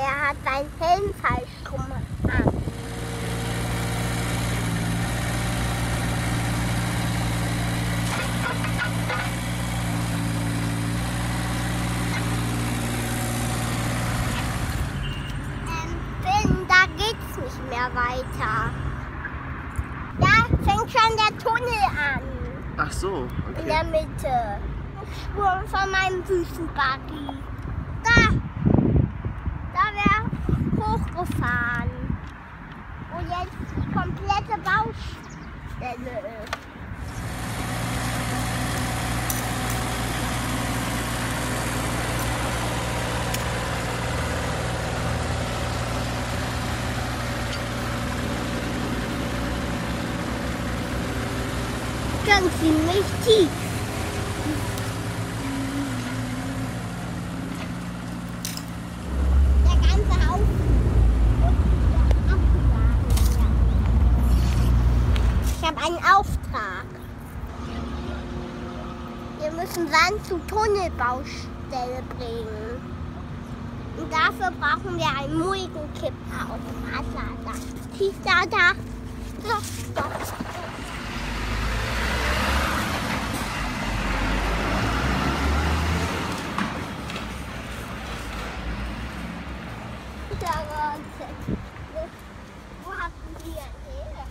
er hat seinen Helm falsch rum an. Finn, da geht's nicht mehr weiter. Da fängt schon der Tunnel an. Ach so, okay. In der Mitte. Spur von meinem Wüstenbuggy. Da wäre hochgefahren. Wo jetzt die komplette Baustelle ist. Schon ziemlich tief. Der ganze Haufen wird hier abgeladen. Ich habe einen Auftrag. Wir müssen Sand zur Tunnelbaustelle bringen. Und dafür brauchen wir einen Muldenkipper aus dem Wasser. Siehst du da? So. Wo habt ihr her?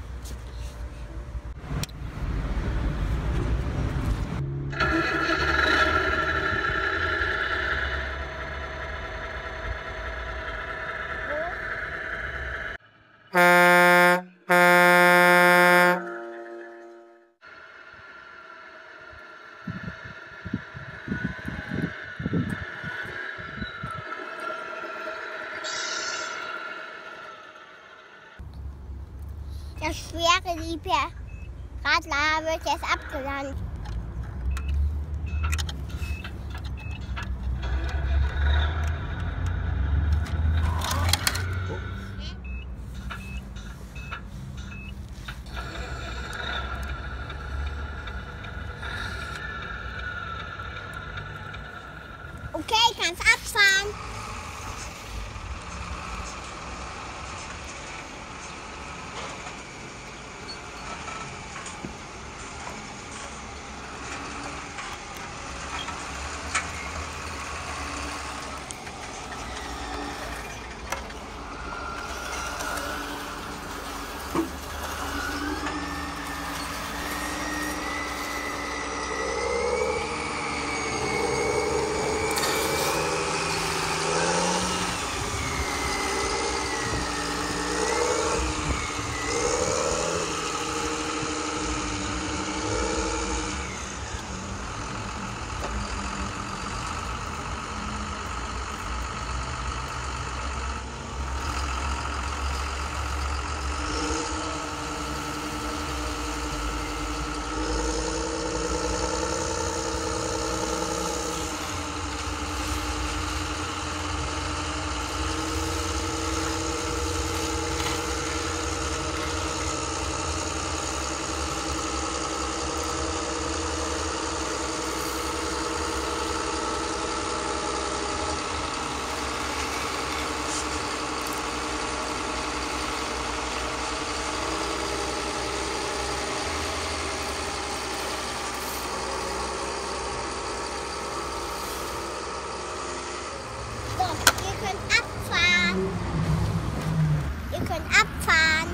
Das schwere Radler wird jetzt abgelandet. Okay, kannst abfahren. Ihr könnt abfahren.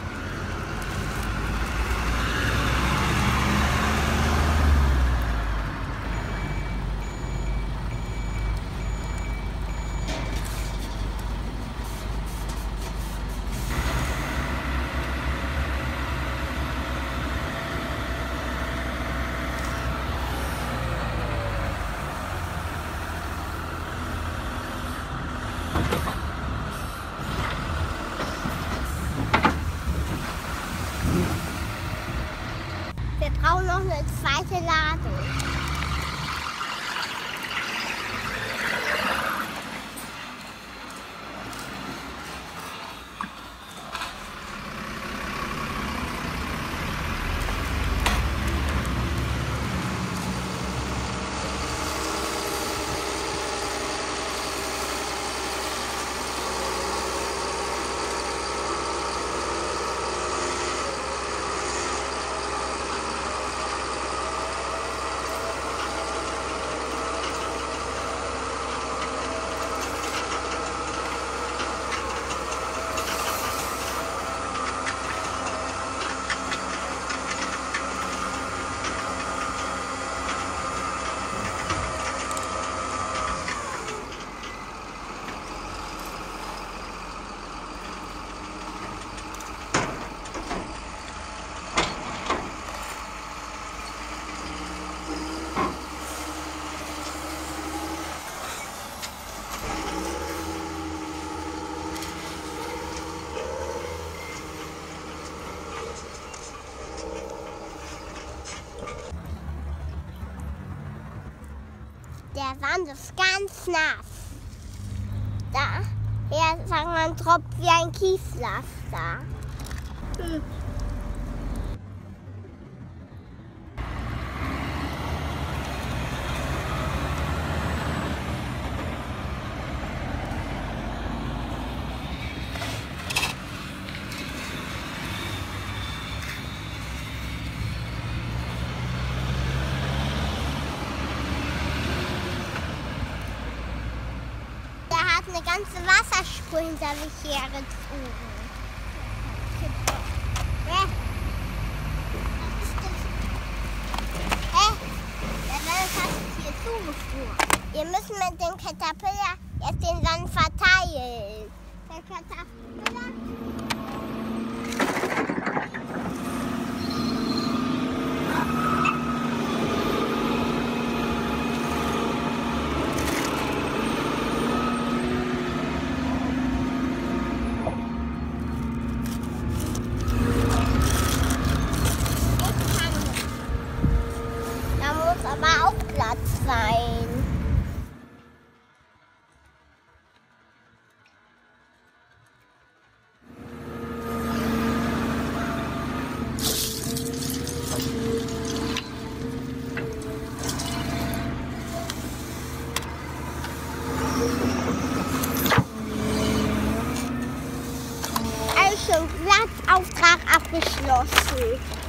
Wir brauchen noch eine zweite Ladung. Der Sand ist ganz nass. Daher sagt man, tropft wie ein Kieslaster. Eine ganze Wasserspur hinter sich hergezogen. Was ist das? Hä? Was hast du hier zugefroren? Wir müssen mit dem Caterpillar jetzt den Sand verteilen. Der Caterpillar? Aber auch Platz sein. Also Platzauftrag abgeschlossen.